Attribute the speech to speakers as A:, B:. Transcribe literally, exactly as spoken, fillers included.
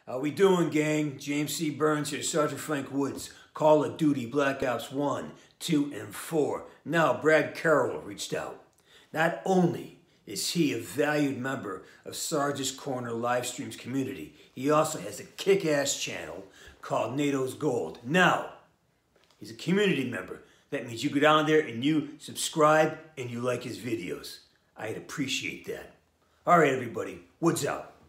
A: How we doing, gang? James C. Burns here, Sergeant Frank Woods. Call of Duty Black Ops one, two, and four. Now, Brad Carroll reached out. Not only is he a valued member of Sarges Corner live streams community, he also has a kick-ass channel called NATO's Gold. Now, he's a community member. That means you go down there and you subscribe and you like his videos. I'd appreciate that. All right, everybody. Woods out.